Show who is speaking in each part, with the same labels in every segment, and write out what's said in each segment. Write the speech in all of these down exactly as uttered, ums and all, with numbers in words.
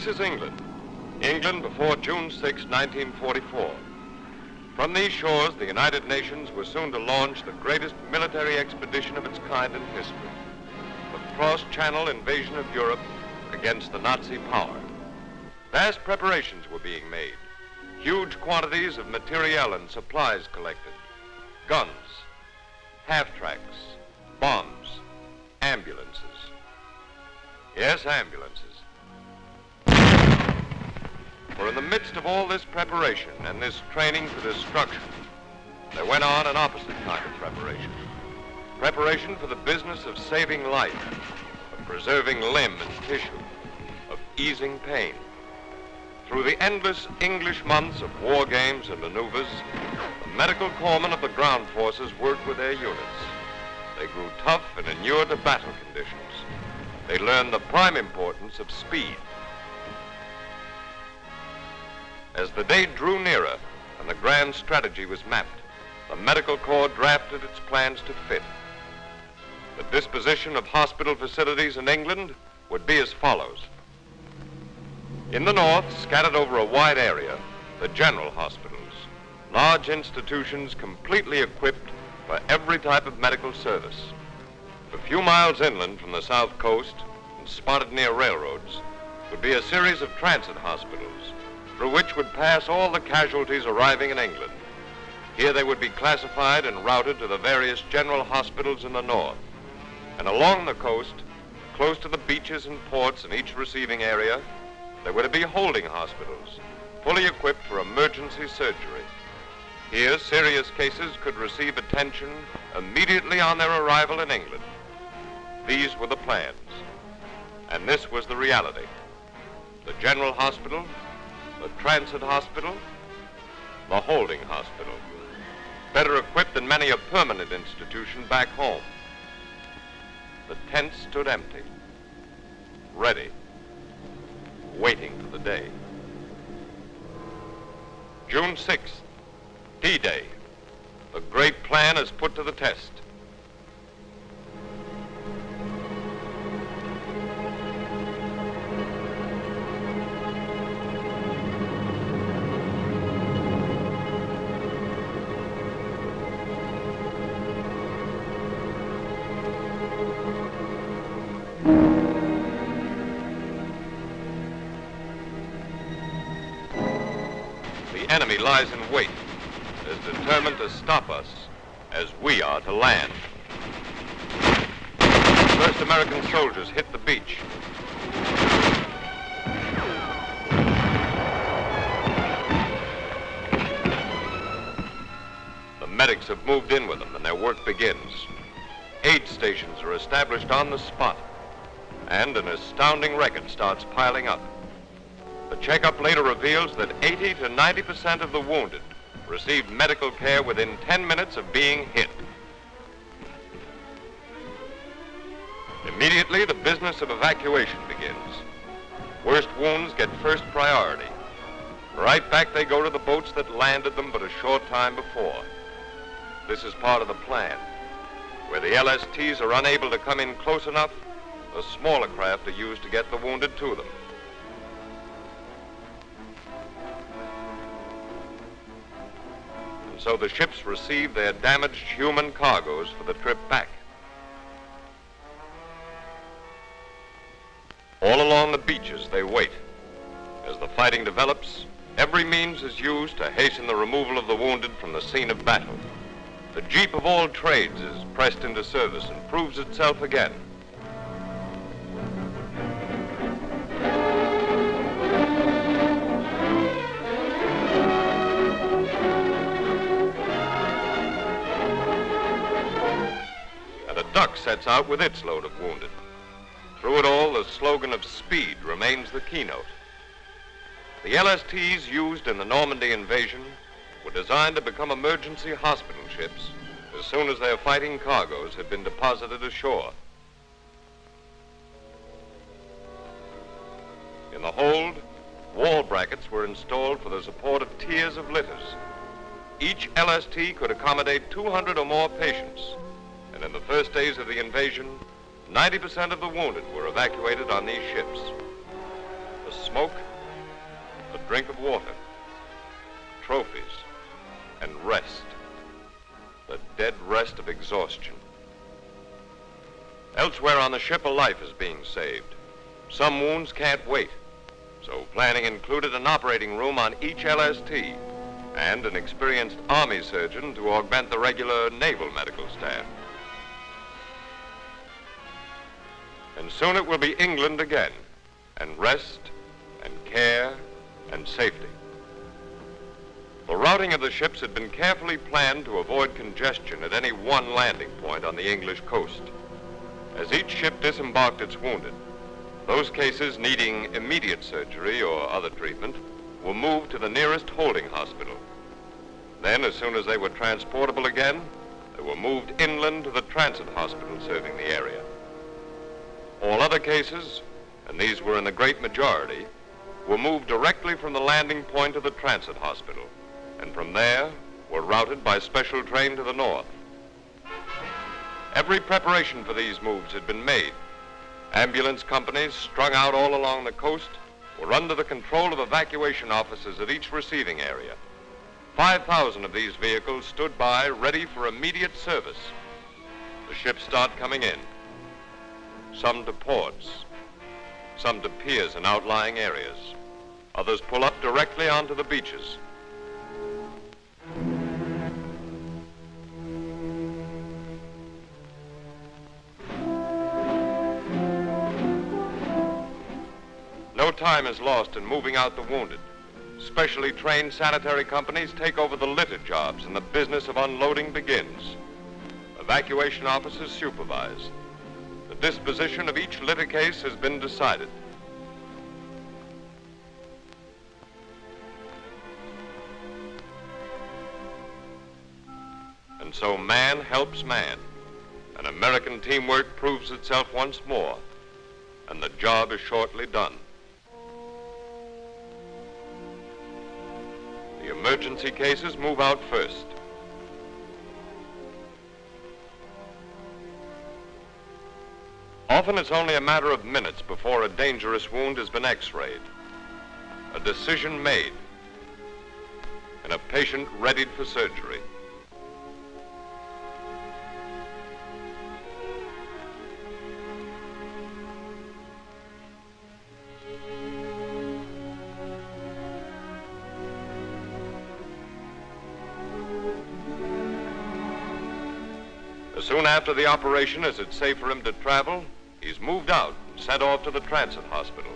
Speaker 1: This is England. England before June sixth, nineteen forty-four. From these shores, the United Nations was soon to launch the greatest military expedition of its kind in history, the cross-channel invasion of Europe against the Nazi power. Vast preparations were being made, huge quantities of materiel and supplies collected, guns, half-tracks, bombs, ambulances. Yes, ambulances. For in the midst of all this preparation and this training for destruction, there went on an opposite kind of preparation. Preparation for the business of saving life, of preserving limb and tissue, of easing pain. Through the endless English months of war games and maneuvers, the medical corpsmen of the ground forces worked with their units. They grew tough and inured to battle conditions. They learned the prime importance of speed. As the day drew nearer and the grand strategy was mapped, the Medical Corps drafted its plans to fit. The disposition of hospital facilities in England would be as follows. In the north, scattered over a wide area, the general hospitals, large institutions completely equipped for every type of medical service. A few miles inland from the south coast and spotted near railroads would be a series of transit hospitals through which would pass all the casualties arriving in England. Here they would be classified and routed to the various general hospitals in the north. And along the coast, close to the beaches and ports in each receiving area, there were to be holding hospitals, fully equipped for emergency surgery. Here, serious cases could receive attention immediately on their arrival in England. These were the plans, and this was the reality. The general hospital, the transit hospital, the holding hospital, better equipped than many a permanent institution back home. The tents stood empty, ready, waiting for the day. June sixth, D-Day. The great plan is put to the test. The enemy lies in wait, as determined to stop us as we are to land. First American soldiers hit the beach. The medics have moved in with them and their work begins. Aid stations are established on the spot, and an astounding record starts piling up. The checkup later reveals that eighty to ninety percent of the wounded received medical care within ten minutes of being hit. Immediately, the business of evacuation begins. Worst wounds get first priority. Right back they go to the boats that landed them but a short time before. This is part of the plan. Where the L S Ts are unable to come in close enough, the smaller craft are used to get the wounded to them. And so the ships receive their damaged human cargoes for the trip back. All along the beaches they wait. As the fighting develops, every means is used to hasten the removal of the wounded from the scene of battle. The jeep of all trades is pressed into service and proves itself again. And a duck sets out with its load of wounded. Through it all, the slogan of speed remains the keynote. The L S Ts used in the Normandy invasion were designed to become emergency hospital ships as soon as their fighting cargoes had been deposited ashore. In the hold, wall brackets were installed for the support of tiers of litters. Each L S T could accommodate two hundred or more patients, and in the first days of the invasion, ninety percent of the wounded were evacuated on these ships. The smoke, a drink of water, trophies, and rest. The dead rest of exhaustion. Elsewhere on the ship, a life is being saved. Some wounds can't wait, so planning included an operating room on each L S T and an experienced Army surgeon to augment the regular naval medical staff. And soon it will be England again, and rest, and care, and safety. The routing of the ships had been carefully planned to avoid congestion at any one landing point on the English coast. As each ship disembarked its wounded, those cases needing immediate surgery or other treatment were moved to the nearest holding hospital. Then, as soon as they were transportable again, they were moved inland to the transit hospital serving the area. All other cases, and these were in the great majority, were moved directly from the landing point to the transit hospital, and from there were routed by special train to the north. Every preparation for these moves had been made. Ambulance companies strung out all along the coast were under the control of evacuation officers at each receiving area. five thousand of these vehicles stood by ready for immediate service. The ships start coming in, some to ports, some to piers in outlying areas. Others pull up directly onto the beaches. No time is lost in moving out the wounded. Specially trained sanitary companies take over the litter jobs and the business of unloading begins. Evacuation officers supervise. The disposition of each litter case has been decided. And so man helps man, and American teamwork proves itself once more, and the job is shortly done. The emergency cases move out first. Often it's only a matter of minutes before a dangerous wound has been x-rayed, a decision made, and a patient readied for surgery. Soon after the operation, as it's safe for him to travel, he's moved out and sent off to the transit hospital.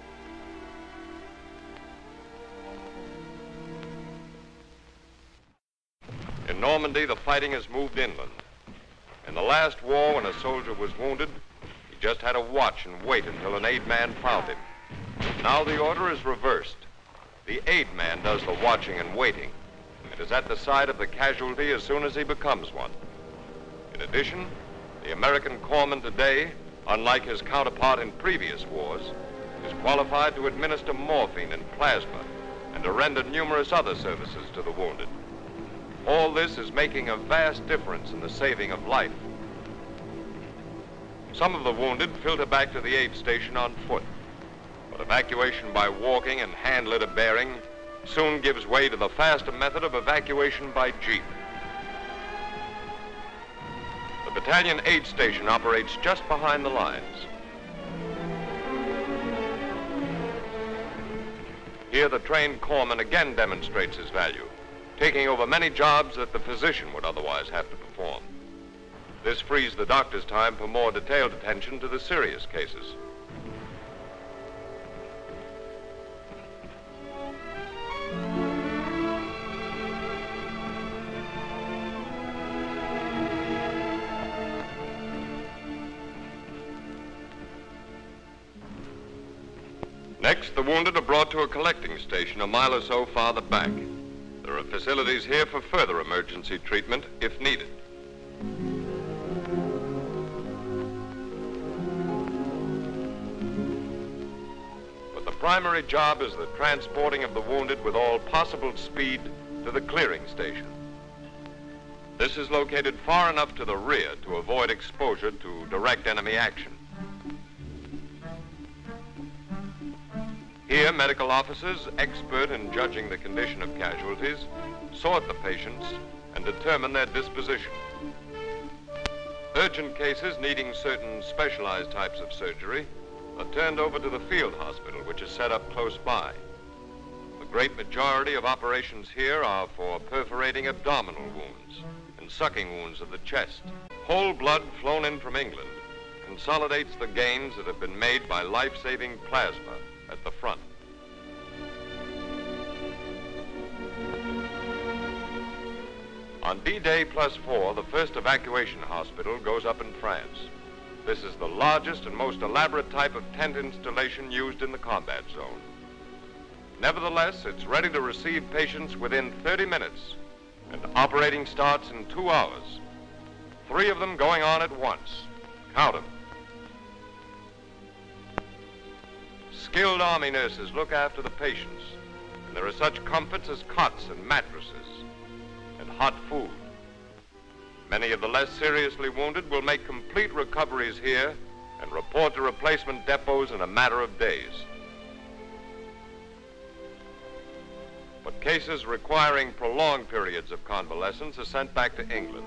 Speaker 1: In Normandy, the fighting has moved inland. In the last war, when a soldier was wounded, he just had to watch and wait until an aid man found him. Now the order is reversed. The aid man does the watching and waiting, and is at the side of the casualty as soon as he becomes one. In addition, the American corpsman today, unlike his counterpart in previous wars, is qualified to administer morphine and plasma and to render numerous other services to the wounded. All this is making a vast difference in the saving of life. Some of the wounded filter back to the aid station on foot, but evacuation by walking and hand litter bearing soon gives way to the faster method of evacuation by jeep. The battalion aid station operates just behind the lines. Here the trained corpsman again demonstrates his value, taking over many jobs that the physician would otherwise have to perform. This frees the doctor's time for more detailed attention to the serious cases. Next, the wounded are brought to a collecting station a mile or so farther back. There are facilities here for further emergency treatment if needed. But the primary job is the transporting of the wounded with all possible speed to the clearing station. This is located far enough to the rear to avoid exposure to direct enemy action. Here, medical officers, expert in judging the condition of casualties, sort the patients and determine their disposition. Urgent cases needing certain specialized types of surgery are turned over to the field hospital, which is set up close by. The great majority of operations here are for perforating abdominal wounds and sucking wounds of the chest. Whole blood flown in from England consolidates the gains that have been made by life-saving plasma at the front. On D-Day plus four, the first evacuation hospital goes up in France. This is the largest and most elaborate type of tent installation used in the combat zone. Nevertheless, it's ready to receive patients within thirty minutes, and operating starts in two hours. Three of them going on at once. Count them. Skilled army nurses look after the patients, and there are such comforts as cots and mattresses and hot food. Many of the less seriously wounded will make complete recoveries here and report to replacement depots in a matter of days. But cases requiring prolonged periods of convalescence are sent back to England.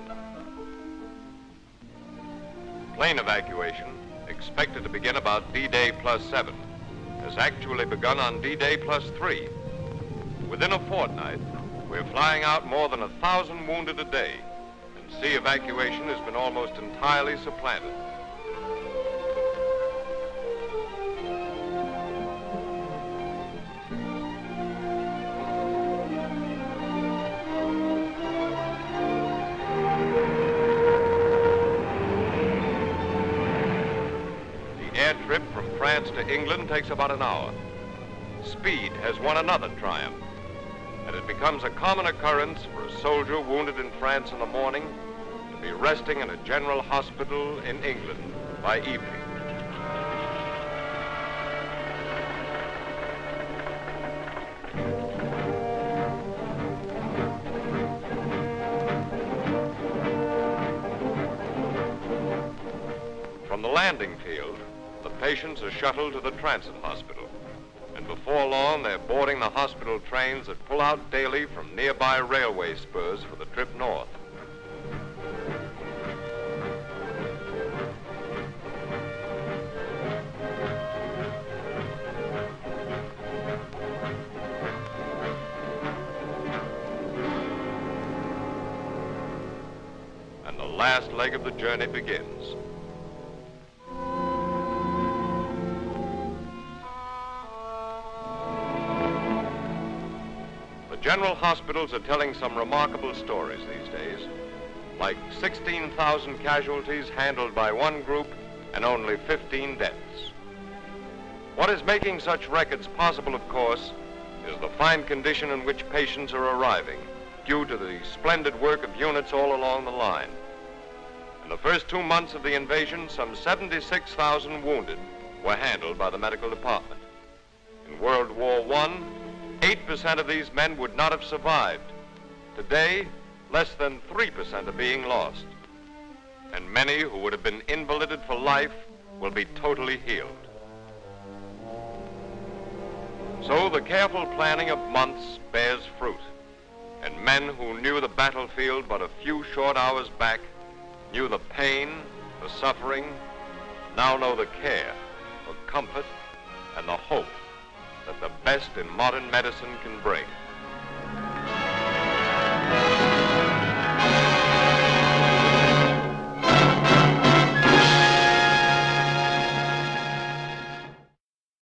Speaker 1: Plane evacuation, expected to begin about D-Day plus seven, has actually begun on D-Day plus three. Within a fortnight, we're flying out more than a thousand wounded a day, and sea evacuation has been almost entirely supplanted. The air trip from France to England takes about an hour. Speed has won another triumph, and it becomes a common occurrence for a soldier wounded in France in the morning to be resting in a general hospital in England by evening. From the landing field, the patients are shuttled to the transit hospital. And before long, they're boarding the hospital trains that pull out daily from nearby railway spurs for the trip north. And the last leg of the journey begins. General hospitals are telling some remarkable stories these days, like sixteen thousand casualties handled by one group and only fifteen deaths. What is making such records possible, of course, is the fine condition in which patients are arriving, due to the splendid work of units all along the line. In the first two months of the invasion, some seventy-six thousand wounded were handled by the medical department. In World War One, eight percent of these men would not have survived. Today, less than three percent are being lost. And many who would have been invalided for life will be totally healed. So the careful planning of months bears fruit. And men who knew the battlefield but a few short hours back, knew the pain, the suffering, now know the care, the comfort, and the hope that the best in modern medicine can bring.